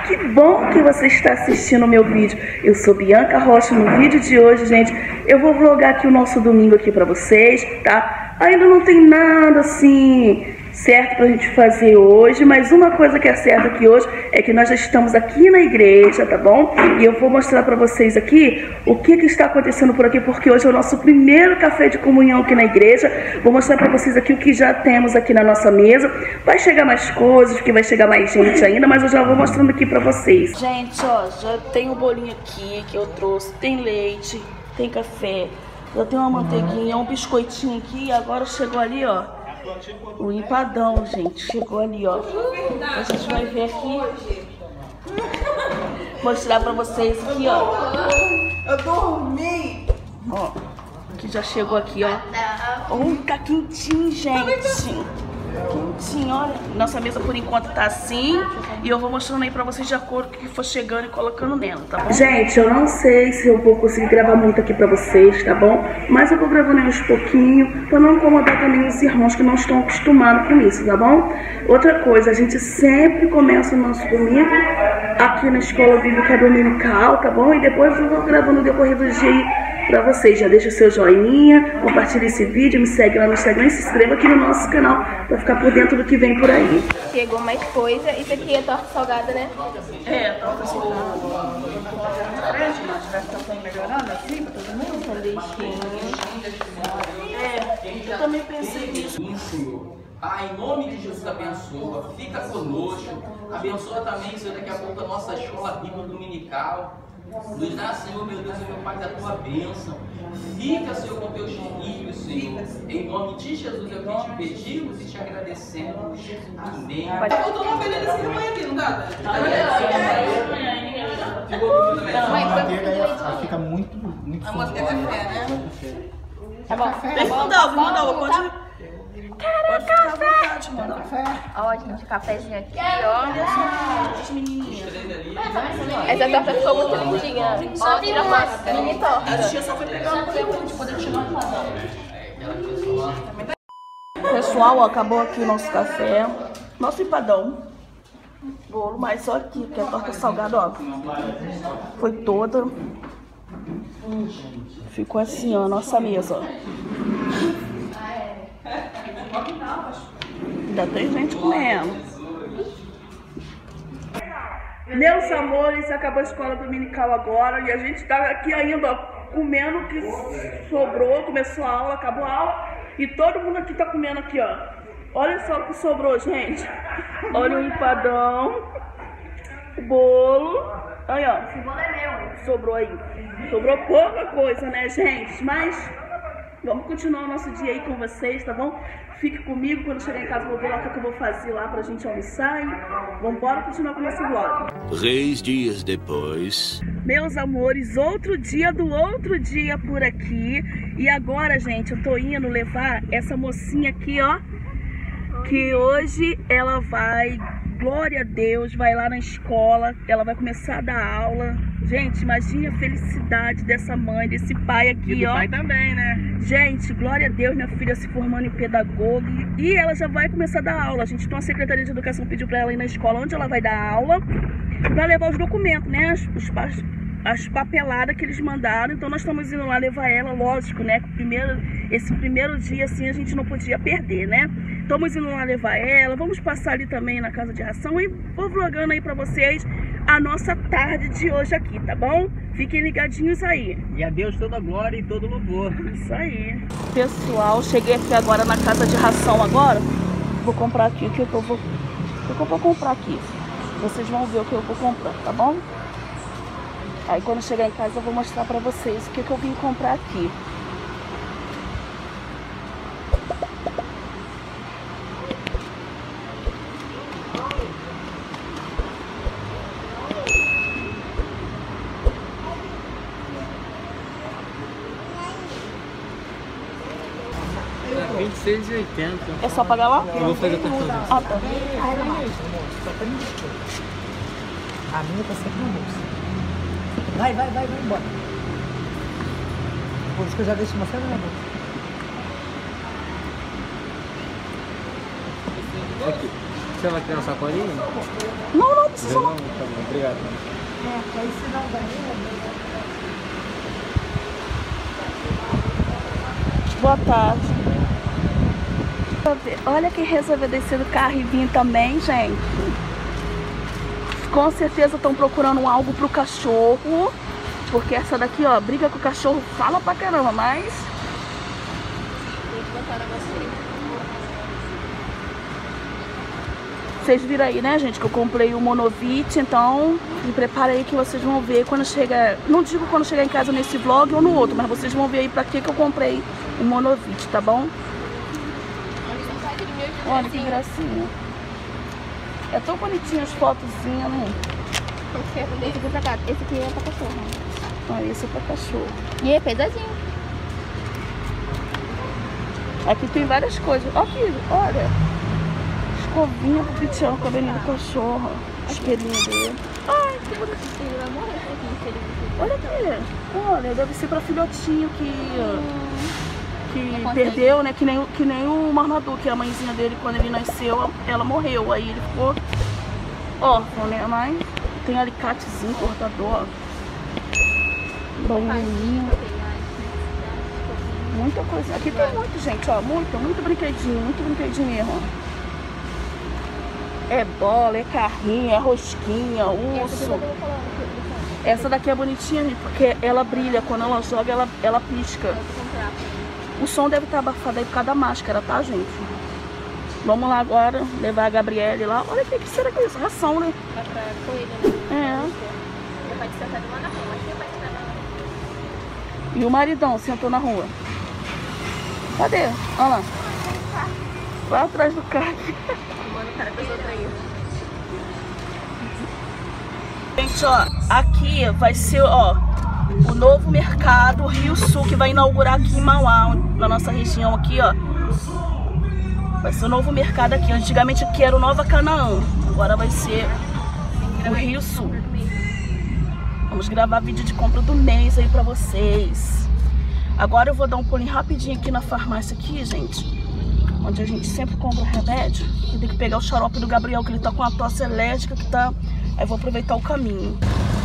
Que bom que você está assistindo o meu vídeo. Eu sou Bianca Rocha. No vídeo de hoje, gente, eu vou vlogar aqui o nosso domingo aqui pra vocês, tá? Ainda não tem nada assim certo pra gente fazer hoje, mas uma coisa que é certa aqui hoje é que nós já estamos aqui na igreja, tá bom? E eu vou mostrar pra vocês aqui o que está acontecendo por aqui, porque hoje é o nosso primeiro café de comunhão aqui na igreja. Vou mostrar pra vocês aqui o que já temos aqui na nossa mesa. Vai chegar mais coisas, que vai chegar mais gente ainda, mas eu já vou mostrando aqui pra vocês. Gente, ó, já tem o bolinho aqui que eu trouxe, tem leite, tem café, já tem uma manteiguinha, um biscoitinho aqui, e agora chegou ali, ó, o empadão, gente, chegou ali, ó. A gente vai ver aqui, mostrar pra vocês aqui, ó. Eu dormi. Ó, que já chegou aqui, ó. Tá quentinho, gente. Quentinho, olha. Nossa mesa por enquanto tá assim. E eu vou mostrando aí pra vocês de acordo com o que for chegando e colocando nela, tá bom? Gente, eu não sei se eu vou conseguir gravar muito aqui pra vocês, tá bom? Mas eu vou gravando aí uns pouquinhos, pra não incomodar também os irmãos que não estão acostumados com isso, tá bom? Outra coisa, a gente sempre começa o nosso domingo aqui na Escola Bíblica Dominical, tá bom? E depois eu vou gravando no decorrer do dia pra vocês. Já deixa o seu joinha, compartilha esse vídeo, me segue lá no Instagram e se inscreva aqui no nosso canal pra ficar por dentro do que vem por aí. Chegou mais coisa. Isso aqui é torta salgada, né? É, torta salgada. Mas vai estar melhorando assim pra todo mundo? Com leitinho. É, eu também pensei nisso. Pai, em nome de Jesus, abençoa, fica conosco, abençoa também, Senhor, daqui a pouco a nossa escola bíblica dominical. Nos dá, Senhor, meu Deus e meu Pai, da tua bênção. Fica, Senhor, com teus filhos, Senhor. Em nome de Jesus é o que te pedimos e te agradecemos. Amém. Faltou uma ovelha desse tamanho aqui, não dá? Ficou com também? Mãe, A manteiga ela fica muito A manteiga é café, né? Tá bom. Vem mandar, vou mandar, pode ficar à vontade, mano. Ó, gente, cafezinho aqui, ó. Olha só, as menininhas. Essa torta ficou muito lindinha. Ó, tira a mini torta. A tia só foi pegar um pouquinho de poder chegar no padrão. Pessoal, ó, acabou aqui o nosso café, nosso empadão, bolo, mas só aqui, que a torta salgada, ó, foi toda. Ficou assim, ó, a nossa mesa, ó. Ainda tem gente comendo. Meus amores, acabou a escola dominical agora e a gente tá aqui ainda, ó, comendo o que sobrou. Começou a aula, acabou a aula e todo mundo aqui tá comendo aqui, ó. Olha só o que sobrou, gente. Olha o empadão, o bolo. Aí, ó. Esse bolo é meu. Sobrou aí. Sobrou pouca coisa, né, gente? Mas vamos continuar o nosso dia aí com vocês, tá bom? Fique comigo, quando chegar em casa eu vou ver lá o que eu vou fazer lá pra gente almoçar e vamos embora continuar com o nosso vlog. 3 dias depois. Meus amores, outro dia do outro dia por aqui. E agora, gente, eu tô indo levar essa mocinha aqui, ó, que hoje ela vai, glória a Deus, vai lá na escola, ela vai começar a dar aula. Gente, imagine a felicidade dessa mãe, desse pai aqui, e do ó. pai também, né? Gente, glória a Deus, minha filha se formando em pedagogo e ela já vai começar a dar aula. Gente, então a Secretaria de Educação pediu para ela ir na escola onde ela vai dar aula para levar os documentos, né? As papeladas que eles mandaram. Então nós estamos indo lá levar ela, lógico, né? Esse primeiro dia assim a gente não podia perder, né? Estamos indo lá levar ela, vamos passar ali também na casa de ração e vou vlogando aí pra vocês a nossa tarde de hoje aqui, tá bom? Fiquem ligadinhos aí. E a Deus toda glória e todo louvor. Isso aí. Pessoal, cheguei aqui agora na casa de ração agora. Vou comprar aqui o que eu vou comprar aqui. Vocês vão ver o que eu vou comprar, tá bom? Aí quando chegar em casa eu vou mostrar pra vocês o que eu vim comprar aqui. R$26,80. É só pagar lá? Eu vou fazer a torta. Ah, tá. A minha tá sempre na bolsa. Vai embora. Por isso que eu já deixo uma cena na bolsa. Aqui. Você vai criar uma sacolinha? Não, não precisa não. Tá bom, obrigado. Boa tarde. Olha quem resolveu descer do carro e vir também, gente. Com certeza estão procurando algo pro cachorro. Porque essa daqui, ó, briga com o cachorro, fala pra caramba, mas... Vocês viram aí, né, gente, que eu comprei o Monovit, então me preparei que vocês vão ver quando chegar... Não digo quando chegar em casa nesse vlog ou no outro, mas vocês vão ver aí pra que eu comprei o Monovit, tá bom? Olha que gracinha. É tão bonitinha as fotozinhas, né? Esse aqui é pra gato, esse aqui é pra cachorro. Olha, esse é pra cachorro. E é pesadinho. Aqui tem várias coisas. Ó aqui, olha. Escovinha pro pentear o cabelinho do cachorro. Espelhinho dele. Ai, que bonitinho. Ele vai morrer aqui. Olha aqui. Olha, deve ser pra filhotinho que perdeu, né? Que nem o Marmaduke, que a mãezinha dele, quando ele nasceu, ela morreu. Aí ele ficou órfão, né? Mas tem alicatezinho, cortador. Banhinho. Muita coisa. Aqui tem muito, gente, ó. Muito brinquedinho mesmo. É bola, é carrinho, é rosquinha, urso. Essa daqui é bonitinha, gente, porque ela brilha. Quando ela joga, ela pisca. O som deve estar abafado aí por causa da máscara, tá, gente? Vamos lá agora, levar a Gabriele lá. Olha aqui, o que será que é isso? Ração, né? Vai pra coelho, né? É. Ele pode sentar lá na rua, mas ele vai sentar na rua. E o maridão sentou na rua. Cadê? Olha lá. Lá atrás do carro. Mano, o cara pesou aí. Gente, ó, aqui vai ser, ó, o novo mercado Rio Sul, que vai inaugurar aqui em Mauá, na nossa região aqui, ó. Vai ser o novo mercado aqui. Antigamente aqui era o Nova Canaã, agora vai ser o Rio Sul. Vamos gravar vídeo de compra do mês aí pra vocês. Agora eu vou dar um pulinho rapidinho aqui na farmácia aqui, gente, onde a gente sempre compra remédio. Eu tenho que pegar o xarope do Gabriel, que ele tá com a tosse alérgica que tá... Aí vou aproveitar o caminho.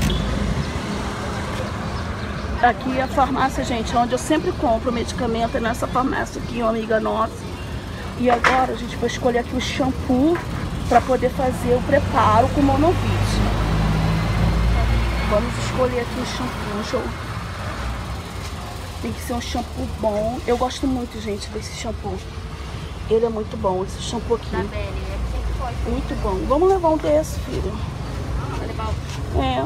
Aqui é a farmácia, gente, onde eu sempre compro medicamento, é nessa farmácia aqui, uma amiga nossa. E agora a gente vai escolher aqui o shampoo para poder fazer o preparo com o Monovit. Vamos escolher aqui o shampoo. Tem que ser um shampoo bom. Eu gosto muito, gente, desse shampoo. Ele é muito bom, esse shampoo aqui. Muito bom. Vamos levar um desse, filho. É.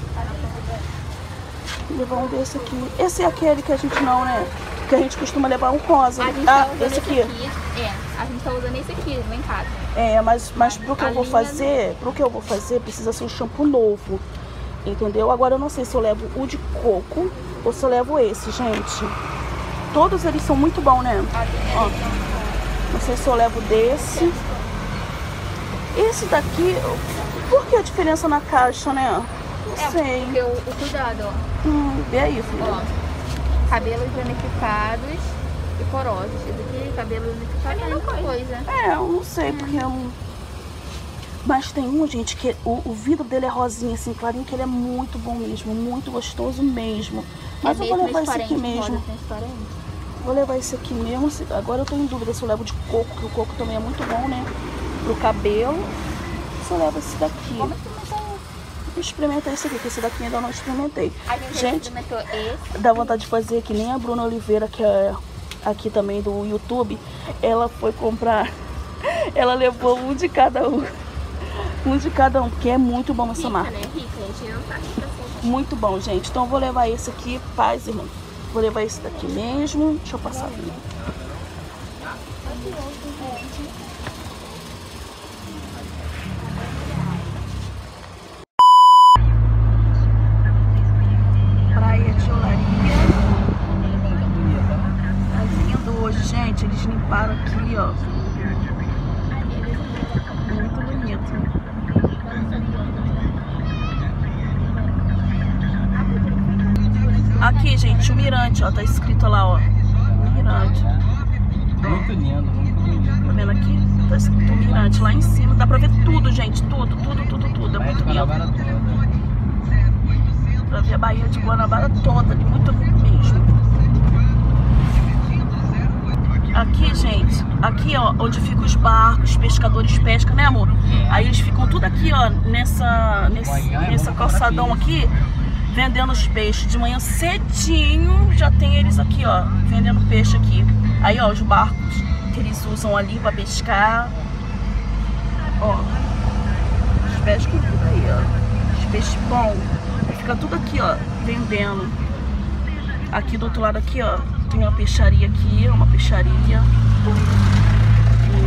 Levar um desse aqui. Esse é aquele que a gente não, né? Que a gente costuma levar um rosa. Esse aqui. A gente tá usando esse aqui lá em casa. É, mas pro que eu vou fazer, precisa ser um shampoo novo. Entendeu? Agora eu não sei se eu levo o de coco ou se eu levo esse, gente. Todos eles são muito bons, né? Ó. Não sei se eu levo desse. Esse daqui, por que a diferença na caixa, né? Não sei. Porque o cuidado, ó. Vê aí, filho. Ó, cabelos danificados e porosos. Esse aqui, cabelo danificado é a mesma coisa. É, eu não sei, porque é um... Mas tem um, gente, que o vidro dele é rosinha, assim, clarinho, que ele é muito bom mesmo, muito gostoso mesmo. Mas eu vou levar esse aqui mesmo. Vou levar esse aqui mesmo. Agora eu tô em dúvida se eu levo de coco, que o coco também é muito bom, né? Pro cabelo. Se eu levo esse daqui. Vou experimentar esse aqui, que esse daqui ainda não experimentei. Gente, dá vontade de fazer que nem a Bruna Oliveira, que é aqui também do YouTube. Ela foi comprar, ela levou um de cada um. Um de cada um, porque é muito bom essa marca. Muito bom, gente. Então eu vou levar esse aqui, paz, irmão. Vou levar esse daqui mesmo. Deixa eu passar aqui. Praia de Olaria. Tá lindo hoje, gente. Eles limparam aqui, ó. Muito bonito. Aqui, gente, o mirante, ó, tá escrito lá, ó. Mirante. Muito lindo, muito bonito. vendo aqui? Tá escrito Mirante lá em cima. Dá pra ver tudo, gente. Tudo. É muito lindo. Pra ver a Baía de Guanabara toda. Muito lindo mesmo. Aqui, gente. Aqui, ó, onde ficam os barcos, os pescadores pescam, né, amor? Aí eles ficam tudo aqui, ó, nessa calçadão aqui, vendendo os peixes. De manhã cedinho já tem eles aqui, ó, vendendo peixe aqui. Aí, ó, os barcos que eles usam ali pra pescar. Ó, eles pescam tudo aí, ó. Os peixes bons. Fica tudo aqui, ó, vendendo. Aqui do outro lado aqui, ó, tem uma peixaria aqui, uma peixaria. Aqui.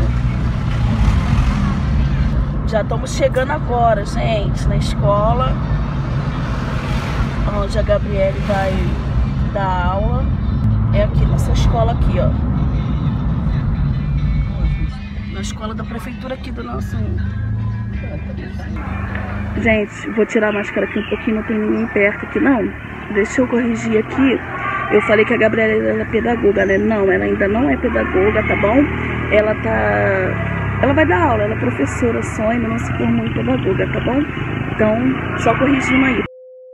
Já estamos chegando agora, gente, na escola, onde a Gabriele vai dar aula. É aqui nessa escola aqui, ó. Na escola da prefeitura aqui do nosso... Gente, vou tirar a máscara aqui um pouquinho, não tem ninguém perto aqui não. Deixa eu corrigir aqui. Eu falei que a Gabriela é pedagoga, né? Não, ela ainda não é pedagoga, tá bom? Ela vai dar aula, ela é professora só, ainda não se formou em pedagoga, tá bom? Então, só corrigindo aí.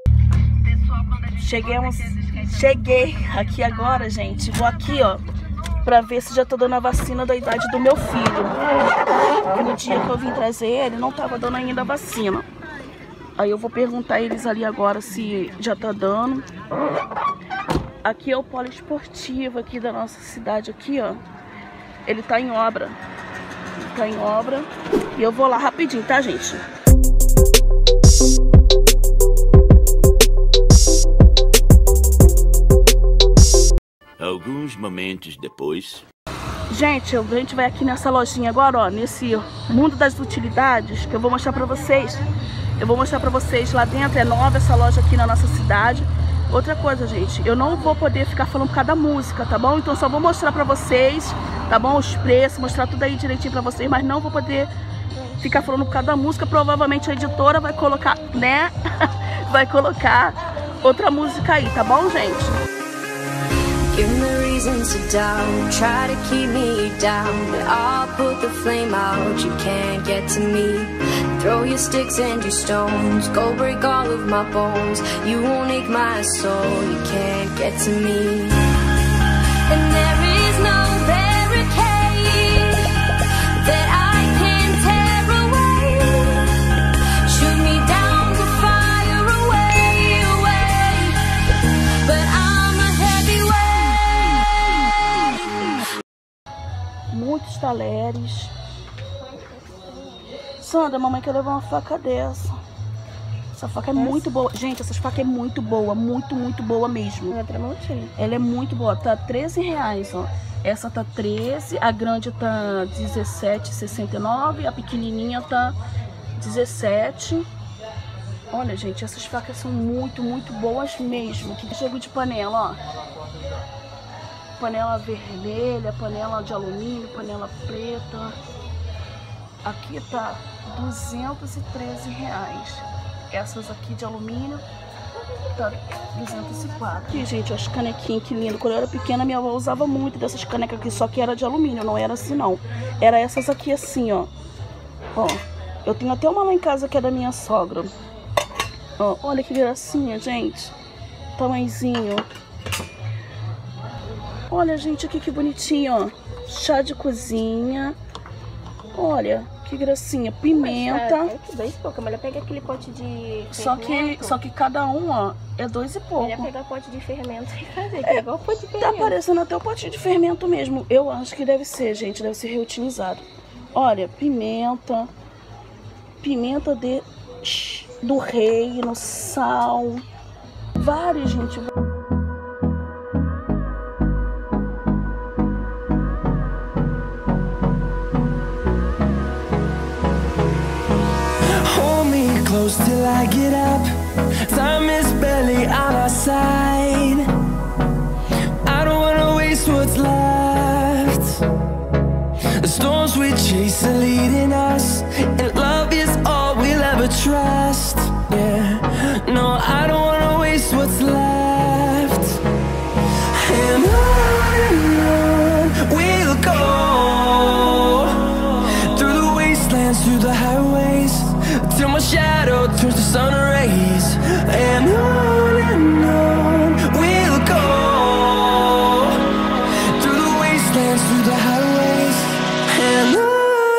Cheguei aqui agora, gente. Vou aqui, ó, pra ver se já tô dando a vacina da idade do meu filho. Porque no dia que eu vim trazer ele, não tava dando ainda a vacina. Aí eu vou perguntar a eles ali agora se já tá dando. Aqui é o polo esportivo aqui da nossa cidade aqui, ó. Ele tá em obra. Tá em obra. E eu vou lá rapidinho, tá, gente? Alguns momentos depois... Gente, a gente vai aqui nessa lojinha agora, ó, nesse mundo das utilidades, que eu vou mostrar pra vocês. Eu vou mostrar pra vocês lá dentro, é nova essa loja aqui na nossa cidade. Outra coisa, gente, eu não vou poder ficar falando por causa da música, tá bom? Então só vou mostrar pra vocês, tá bom? Os preços, mostrar tudo aí direitinho pra vocês, mas não vou poder ficar falando por causa da música. Provavelmente a editora vai colocar, né? Vai colocar outra música aí, tá bom, gente? Give me reasons to doubt, try to keep me down, but I'll put the flame out, you can't get to me. Throw your sticks and your stones, go break all of my bones. You won't ache my soul, you can't get to me. And there is no barricade that I can tear away. Shoot me down to fire away, away. But I'm a heavyweight. Muitos talheres. Sandra, mamãe quer levar uma faca dessa. Essa faca é muito boa. Gente, essa faca é muito boa. Muito boa mesmo. Ela é muito boa. Tá R$13, ó. Essa tá 13. A grande tá R$17,69. A pequenininha tá 17. Olha, gente, essas facas são muito boas mesmo. Chego de panela, ó. Panela vermelha, panela de alumínio, panela preta. Aqui tá R$213. Essas aqui de alumínio tá 204. Aqui, gente, as canequinhas, que lindo. Quando eu era pequena, minha avó usava muito dessas canecas aqui, só que era de alumínio, não era assim não. Era essas aqui assim, ó. Ó, eu tenho até uma lá em casa que é da minha sogra. Ó, olha que gracinha, gente. Tamanhozinho. Olha, gente, aqui que bonitinho, ó. Chá de cozinha. Olha, que gracinha. Pimenta. Mas ela pega aquele pote de Só que cada um, ó, é 2 e pouco. Ela pega o pote de fermento e fazer. É igual o pote de fermento. Tá parecendo até o potinho de fermento mesmo. Eu acho que deve ser, gente. Deve ser reutilizado. Olha, pimenta. Pimenta do reino, sal. Vários, gente. Close till I get up. Time is barely on our side. I don't wanna waste what's left. The storms we chase are leading us, and love is all we'll ever trust. Yeah, no, I don't wanna waste what's left. And on we'll go. my shadow turns to sun rays, and on we'll go, through the wastelands, through the highways, and on we'll go.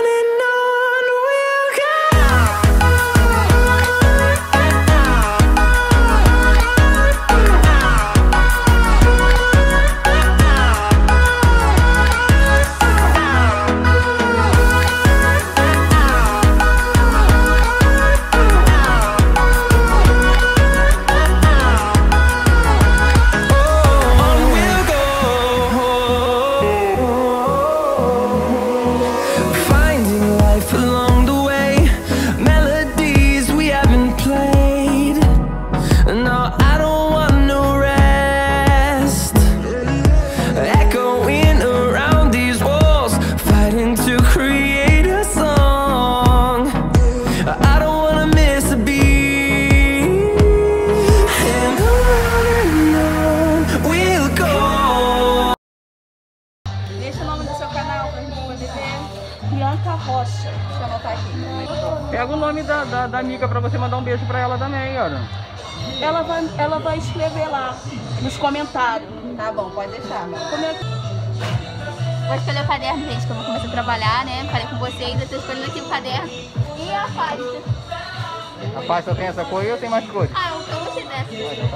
Bianca Rocha. Deixa eu anotar aqui. Pega o nome da amiga pra você mandar um beijo pra ela também, olha. Ela vai escrever lá nos comentários. Tá bom, pode deixar. Como é que... Vou escolher o caderno, gente, que eu vou começar a trabalhar, né? Falei com vocês, eu tô escolhendo aqui o caderno e a pasta. A pasta tem essa cor ou tem mais cores? Ah, eu gostei dessa.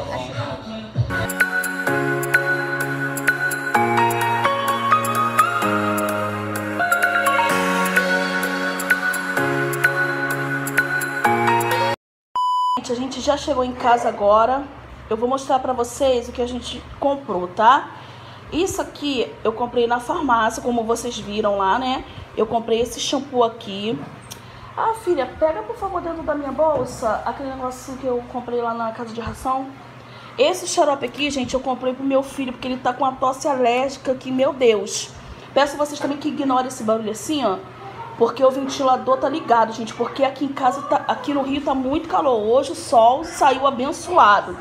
A gente já chegou em casa agora. Eu vou mostrar pra vocês o que a gente comprou, tá? Isso aqui eu comprei na farmácia, como vocês viram lá, né? Eu comprei esse shampoo aqui. Ah, filha, pega por favor dentro da minha bolsa aquele negócio que eu comprei lá na casa de ração. Esse xarope aqui, gente, eu comprei pro meu filho, porque ele tá com uma tosse alérgica que, meu Deus. Peço vocês também que ignorem esse barulho assim, ó. Porque o ventilador tá ligado, gente. Porque aqui em casa, aqui no Rio tá muito calor. Hoje o sol saiu abençoado.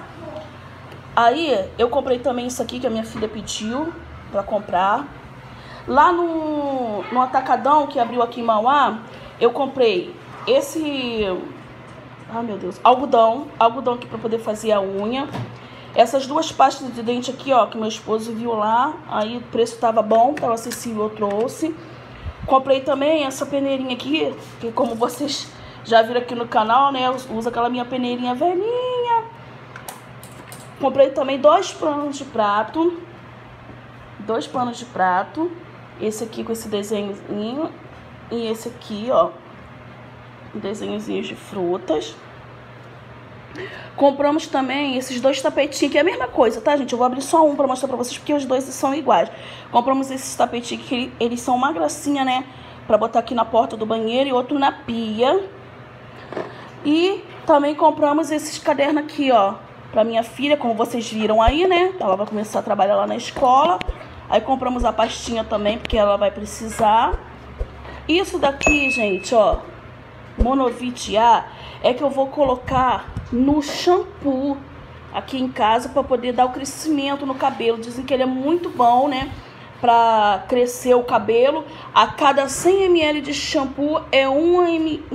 Aí eu comprei também isso aqui que a minha filha pediu pra comprar. Lá no Atacadão, que abriu aqui em Mauá, eu comprei esse... Ai, meu Deus. Algodão aqui pra poder fazer a unha. Essas duas pastas de dente aqui, ó, que meu esposo viu lá. Aí o preço tava bom, tava acessível, eu trouxe. Comprei também essa peneirinha aqui, que como vocês já viram aqui no canal, né? Eu uso aquela minha peneirinha velhinha. Comprei também 2 panos de prato. 2 panos de prato. Esse aqui com esse desenhozinho. E esse aqui, ó. Desenhozinhos de frutas. Compramos também esses 2 tapetinhos, que é a mesma coisa, tá, gente? Eu vou abrir só um pra mostrar pra vocês, porque os dois são iguais. Compramos esses tapetinhos, que eles são uma gracinha, né? Pra botar aqui na porta do banheiro e outro na pia. E também compramos esses cadernos aqui, ó, pra minha filha, como vocês viram aí, né? Ela vai começar a trabalhar lá na escola. Aí compramos a pastinha também, porque ela vai precisar. Isso daqui, gente, ó, Monovit A, é que eu vou colocar no shampoo aqui em casa para poder dar o crescimento no cabelo. Dizem que ele é muito bom, né, para crescer o cabelo. A cada 100 ml de shampoo é uma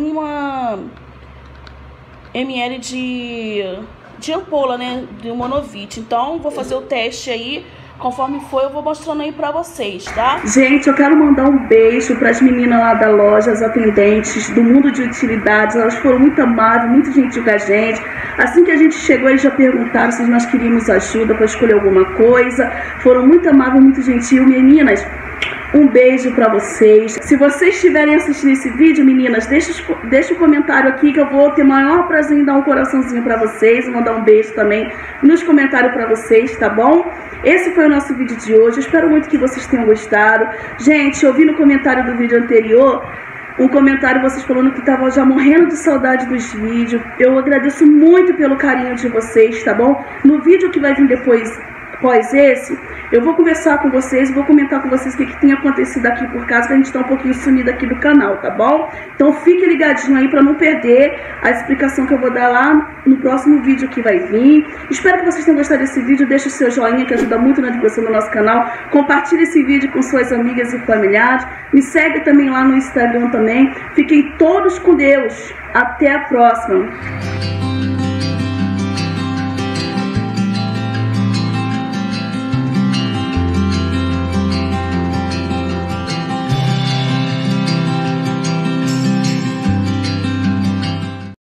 ml de ampola, né, de Monovit. Então vou fazer o teste aí. Conforme for, eu vou mostrando aí pra vocês, tá? Gente, eu quero mandar um beijo pras meninas lá da loja, as atendentes do Mundo de Utilidades. Elas foram muito amáveis, muito gentil com a gente. Assim que a gente chegou, eles já perguntaram se nós queríamos ajuda pra escolher alguma coisa. Foram muito amáveis, muito gentil. Meninas, um beijo pra vocês. Se vocês estiverem assistindo esse vídeo, meninas, deixa um comentário aqui que eu vou ter o maior prazer em dar um coraçãozinho pra vocês. Vou mandar um beijo também nos comentários pra vocês, tá bom? Esse foi o nosso vídeo de hoje. Eu espero muito que vocês tenham gostado. Gente, eu vi no comentário do vídeo anterior um comentário vocês falando que estavam já morrendo de saudade dos vídeos. Eu agradeço muito pelo carinho de vocês, tá bom? No vídeo que vai vir depois após esse, eu vou conversar com vocês, vou comentar com vocês o que tem acontecido aqui por causa que a gente está um pouquinho sumido aqui do canal, tá bom? Então fique ligadinho aí para não perder a explicação que eu vou dar lá no próximo vídeo que vai vir. Espero que vocês tenham gostado desse vídeo, deixe o seu joinha que ajuda muito na divulgação do nosso canal, compartilhe esse vídeo com suas amigas e familiares, me segue também lá no Instagram também. Fiquem todos com Deus, até a próxima.